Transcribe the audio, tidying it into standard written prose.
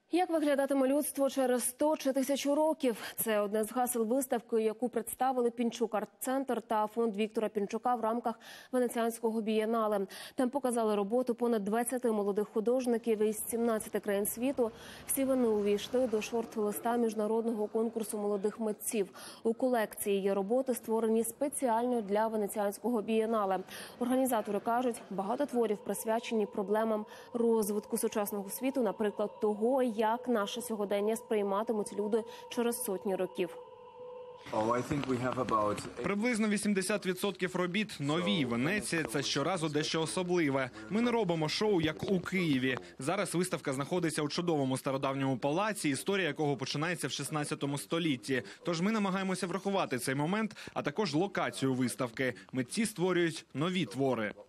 Як виглядатиме людство через 100 чи 1000 років? Це одне з гасел виставки, яку представили Пінчук Арт-центр та фонд Віктора Пінчука в рамках Венеціанського бієнале. Там показали роботу понад 20 молодих художників із 17 країн світу. Всі вони увійшли до шорт-листа міжнародного конкурсу молодих митців. У колекції є роботи, створені спеціально для Венеціанського бієнале. Організатори кажуть, багато творів присвячені проблемам розвитку сучасного світу, наприклад, того, як наше сьогодення сприйматимуть люди через сотні років. Приблизно 80% робіт нові. Венеція – це щоразу дещо особливе. Ми не робимо шоу, як у Києві. Зараз виставка знаходиться у чудовому стародавньому палаці, історія якого починається в 16 столітті. Тож ми намагаємося врахувати цей момент, а також локацію виставки. Митці створюють нові твори.